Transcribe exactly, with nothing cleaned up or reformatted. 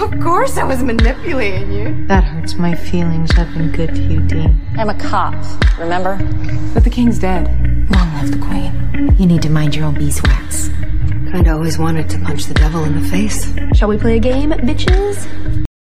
Of course I was manipulating you. That hurts my feelings. I've been good to you, Dean. I'm a cop, remember? But the king's dead. Long live the queen. You need to mind your own beeswax. Kinda always wanted to punch the devil in the face. Shall we play a game, bitches?